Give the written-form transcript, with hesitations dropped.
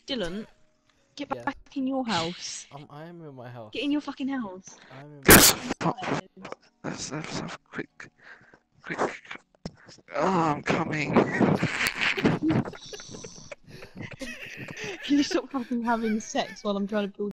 Dylan, get Yeah. back in your house. I am in my house. Get in your fucking house. I'm in Let's my have a quick. Oh, I'm coming. Can you stop fucking having sex while I'm trying to build